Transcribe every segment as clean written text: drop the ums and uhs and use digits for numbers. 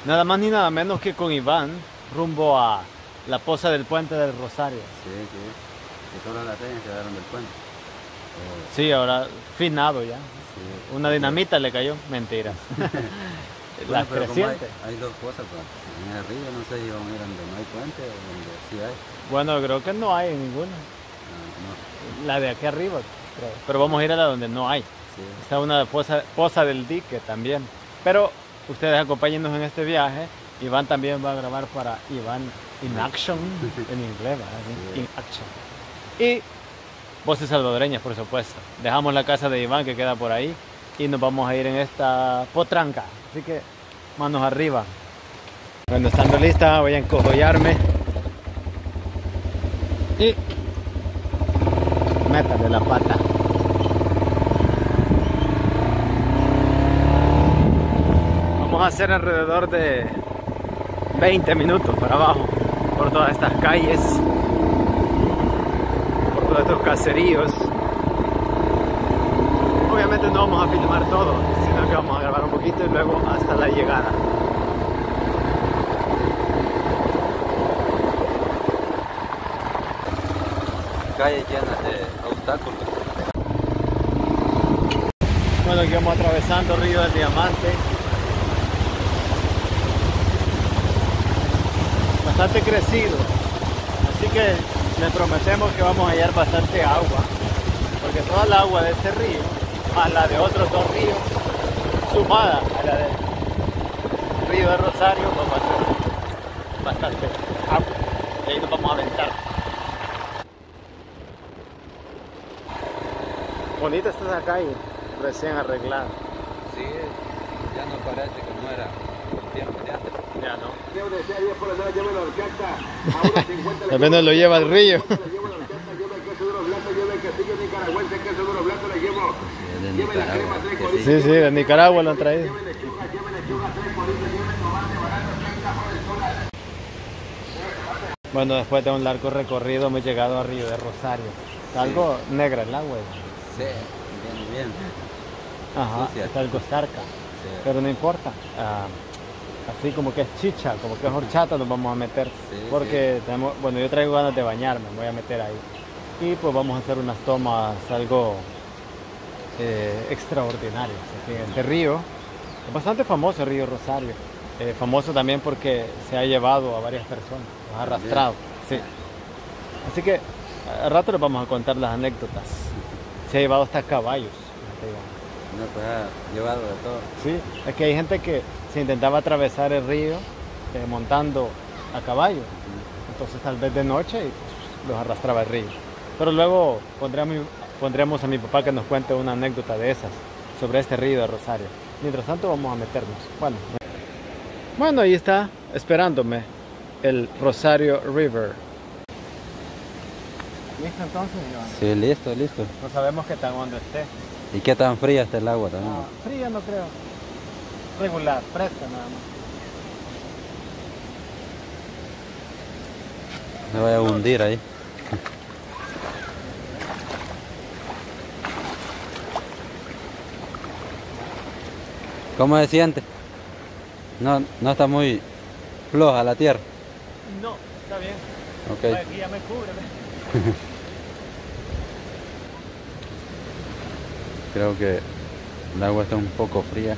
Nada más ni nada menos que con Iván, rumbo a la poza del puente del Rosario. Sí, sí. Que solo las señas quedaron del puente. Sí, ahora finado ya. Sí. Una dinamita le cayó. Mentira. Las Bueno, pero como crecientes. hay dos cosas, pues. En el río no sé si vamos a ir donde no hay puente o donde sí hay. Bueno, creo que no hay ninguna. No. La de aquí arriba, creo. Pero vamos a ir a la donde no hay. Sí. Está una poza del dique también. Pero ustedes acompáñennos en este viaje. Iván también va a grabar para Iván in Action, en inglés, ¿verdad? Sí. In Action. Y voces salvadoreñas, por supuesto. Dejamos la casa de Iván que queda por ahí y nos vamos a ir en esta potranca. Así que manos arriba. Cuando estando lista voy a encogollarme y métale la pata. Vamos a hacer alrededor de 20 minutos para abajo por todas estas calles, por todos estos caseríos. Obviamente no vamos a filmar todo, sino que vamos a grabar un poquito y luego hasta la llegada. Calles llenas de obstáculos. Bueno, aquí vamos atravesando Río del Diamante. Bastante crecido, así que le prometemos que vamos a hallar bastante agua, porque toda el agua de este río, más la de otros dos ríos, sumada a la del río de Rosario, vamos a hacer bastante agua, y ahí nos vamos a aventar. Bonita está esa calle, recién arreglada. Sí, ya no parece como era el tiempo de antes. Ya no. Apenas lo lleva al río. De Nicaragua. Sí, sí, de Nicaragua lo han traído. Bueno, después de un largo recorrido hemos llegado a Río de Rosario. Está algo negra el agua. Sí, bien, bien. Ajá, Sucia. está algo cerca. Sí. Pero no importa. Así como que es chicha, como que es horchata, nos vamos a meter. Sí, Porque tenemos, bueno, yo traigo ganas de bañarme, me voy a meter ahí. Y pues vamos a hacer unas tomas algo extraordinarias aquí en este río. Es bastante famoso el río Rosario. Famoso también porque se ha llevado a varias personas, los ha arrastrado. Sí. Así que al rato les vamos a contar las anécdotas. Se ha llevado hasta caballos. No, pues ha llevado de todo. Sí, es que hay gente que se intentaba atravesar el río montando a caballo. Entonces tal vez de noche y pues, los arrastraba el río. Pero luego pondremos a mi papá que nos cuente una anécdota de esas sobre este río de Rosario. Mientras tanto vamos a meternos. Bueno, ahí está esperándome el Rosario River. ¿Listo entonces, Iván? Sí, listo, listo. No sabemos qué tan hondo esté. ¿Y qué tan fría está el agua también? Fría no creo. Regular, fresca nada más. Me voy a hundir ahí. ¿Cómo se siente? No está muy floja la tierra. No, está bien. Ok. Aquí ya me cubre. ¿Ves? Creo que el agua está un poco fría,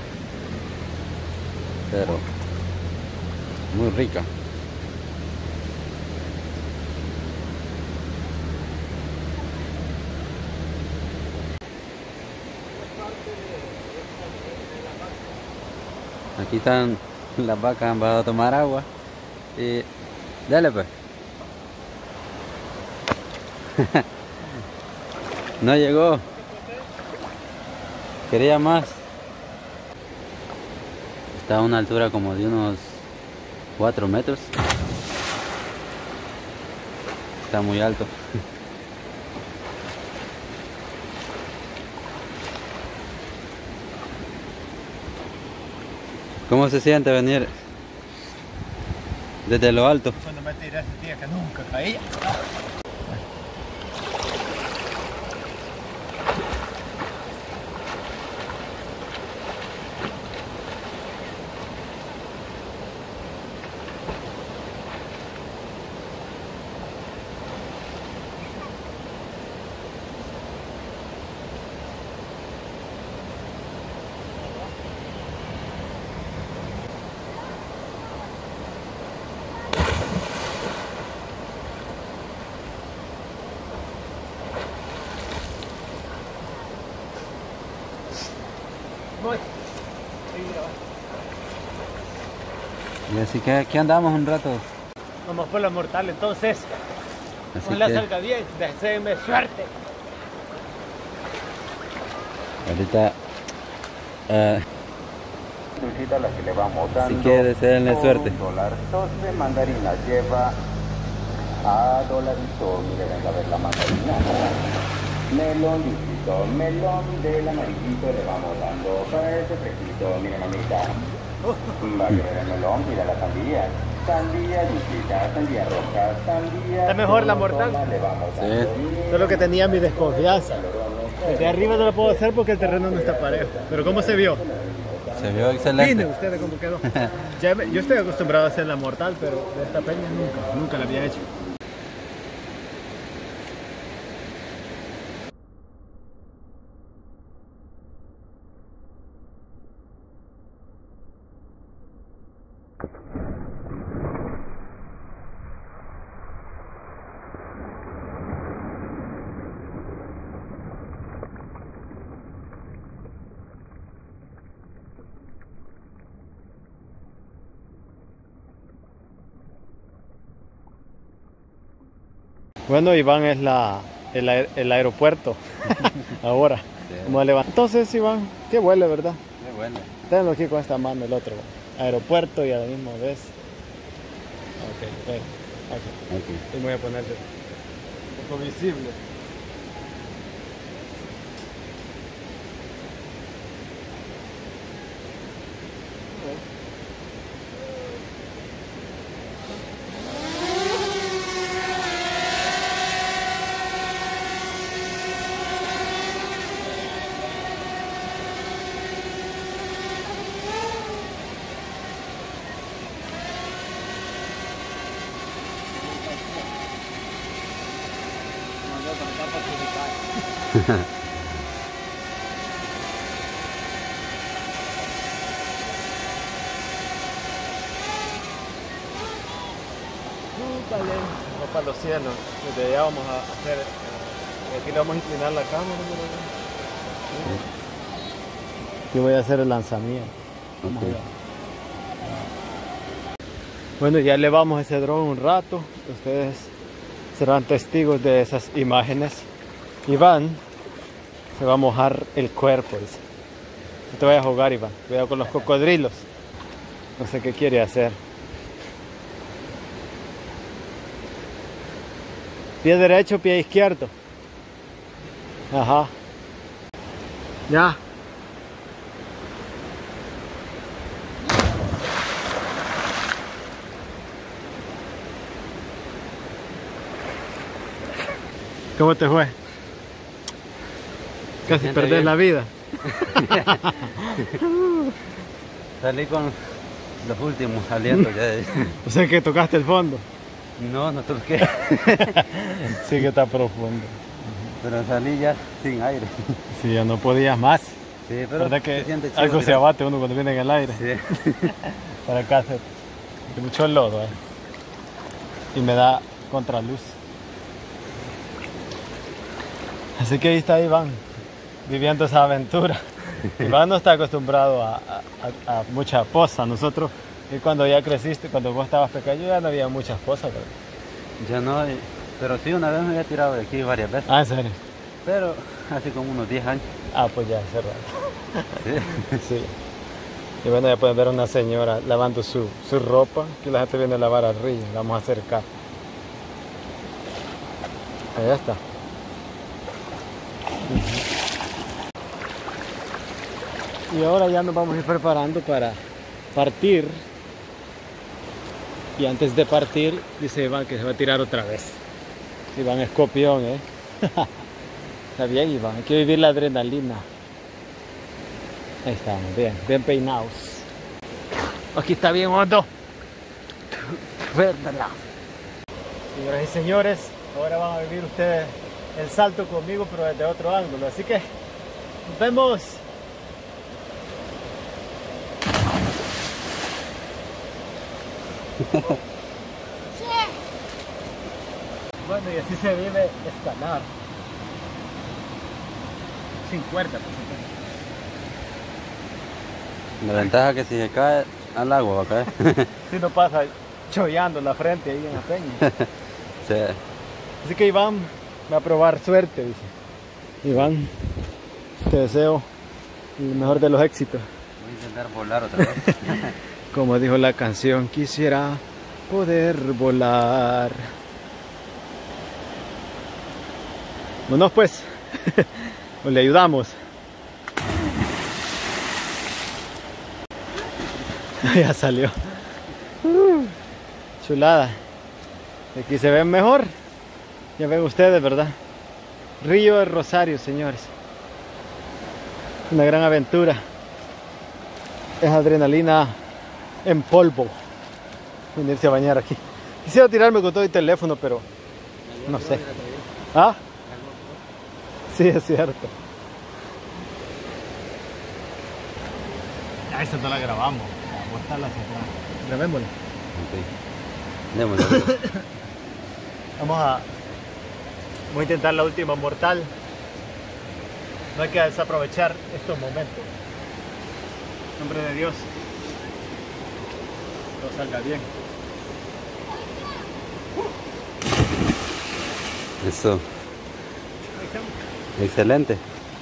pero muy rica. Aquí están las vacas, han bajado a tomar agua y dale pues. No llegó. Quería más. Está a una altura como de unos 4 metros. Está muy alto. ¿Cómo se siente venir desde lo alto? Cuando me tiré ese día que nunca caía. Y así que aquí andamos un rato. Vamos por la mortal, entonces. Así Ojalá que salga bien, deseenme suerte. ahorita Dulcita la que le vamos dando. así que deseenle suerte. $1 de mandarina lleva a $1. Mire, venga a ver la mandarina. Melón, dulcito, melón del amarillito le vamos dando para ese fresquito. Mire, mamita. Va a querer el melón, mira la sandía. Sandía, dulcita, sandía roja, sandía. Está mejor la mortal. Le vamos dando. Sí. Solo que tenía mi desconfianza. Desde arriba no lo puedo hacer porque el terreno no está parejo. Pero ¿cómo se vio? Se vio excelente. Miren ustedes cómo quedó. Yo estoy acostumbrado a hacer la mortal, pero de esta peña nunca la había hecho. Bueno, Iván es el aeropuerto ahora. Sí. ¿Cómo le va? Entonces, Iván, qué vuelo, ¿verdad? Qué bueno. Tenlo aquí con esta mano, el otro. Aeropuerto y a la misma vez. Ok, ven. Aquí. Aquí. Y me voy a poner un poco visible. Vamos para los cielos. Desde allá vamos a hacer. Aquí le vamos a inclinar la cámara. Aquí voy a hacer el lanzamiento. Ok. Bueno, ya elevamos ese dron un rato. Ustedes serán testigos de esas imágenes. Iván se va a mojar el cuerpo, dice. No te vayas a jugar, Iván. Cuidado con los cocodrilos. No sé qué quiere hacer. Pie derecho, pie izquierdo. Ajá. Ya. ¿Cómo te fue? Casi siente perdés bien. la vida. Salí con los últimos alientos ya. O sea que tocaste el fondo. No toqué. Sí que está profundo. Pero salí ya sin aire. Sí, ya no podías más. Sí, pero ¿Verdad que se siente chido, algo se mira. abate uno cuando viene en el aire? Sí. Para acá hace mucho lodo, y me da contraluz. Así que ahí está Iván, viviendo esa aventura. Iván no está acostumbrado a mucha posa. Nosotros, y cuando ya creciste, cuando vos estabas pequeño, ya no había muchas posas, ¿verdad? Ya no, pero sí, una vez me había tirado de aquí varias veces. Ah, ¿en serio? Pero hace como unos 10 años. Ah, pues ya, hace rato. Sí. Sí. Y bueno, ya pueden ver a una señora lavando su ropa. Aquí la gente viene a lavar al río. La vamos a acercar. Allá está. Y ahora ya nos vamos a ir preparando para partir. Y antes de partir, dice Iván que se va a tirar otra vez. Iván es copión, ¿eh? Está bien, Iván. Hay que vivir la adrenalina. Ahí estamos, bien peinados. Aquí está bien hondo. Señoras y señores, ahora van a vivir ustedes el salto conmigo, pero desde otro ángulo. Así que nos vemos. Bueno, y así se vive escalar. Sin cuerda, por supuesto. La ventaja es que si se cae, Al agua va a caer. Si no pasa chollando la frente ahí en la peña. Sí. Así que Iván va a probar suerte, dice. Iván, te deseo el mejor de los éxitos. Voy a intentar volar otra vez. Como dijo la canción, quisiera poder volar. Bueno, pues, pues le ayudamos. Ya salió. Chulada. Aquí se ven mejor. Ya ven ustedes, ¿verdad? Río de Rosario, señores. Una gran aventura. Es adrenalina en polvo venirse a bañar aquí. Quisiera tirarme con todo el teléfono, pero no sé. ¿Ah? Sí, es cierto. Ah, esa no la grabamos. Vamos a estarla hacia atrás. Grabémosla. Ok. Démosle. Voy a intentar la última mortal. No hay que desaprovechar estos momentos. En nombre de Dios. Todo salga bien. Eso. Excelente.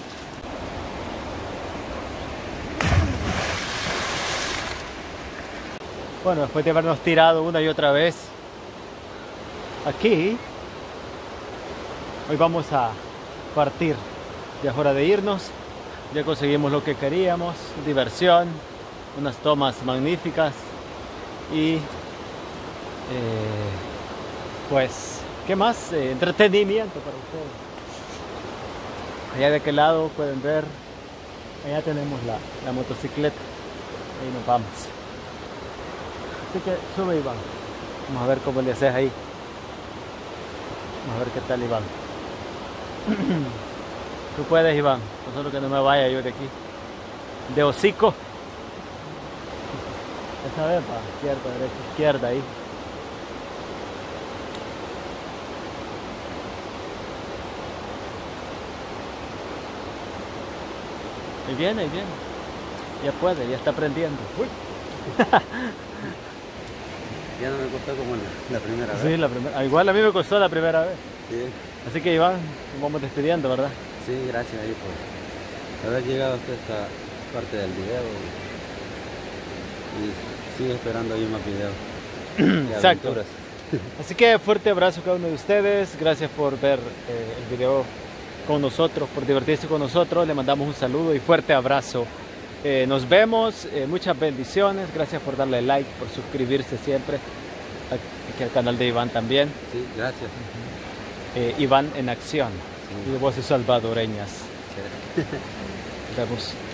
Bueno, después de habernos tirado una y otra vez aquí, hoy vamos a partir. Ya es hora de irnos. Ya conseguimos lo que queríamos, diversión, unas tomas magníficas y pues, ¿qué más? Entretenimiento para ustedes. Allá de aquel lado pueden ver, allá tenemos la motocicleta, ahí nos vamos. Así que sube, Iván, vamos a ver cómo le haces ahí. Vamos a ver qué tal, Iván. Tú puedes, Iván, no solo que no me vaya yo de aquí. De hocico. Esta vez para izquierda, derecha, izquierda ahí. Ahí viene, ahí viene. Ya puede, ya está aprendiendo. Uy. Ya no me costó como la primera vez. Sí, la primera. Igual a mí me costó la primera vez. Sí. Así que Iván, nos vamos despidiendo, ¿verdad? Sí, gracias ahí por haber llegado hasta esta parte del video y sigo esperando ahí más videos. Exacto. Así que fuerte abrazo a cada uno de ustedes. Gracias por ver el video con nosotros, por divertirse con nosotros. Le mandamos un saludo y fuerte abrazo. Nos vemos, muchas bendiciones. Gracias por darle like, por suscribirse siempre aquí al canal de Iván también. Sí, gracias. Iván en acción. Sí. Y de voces salvadoreñas. Sí. Nos vemos.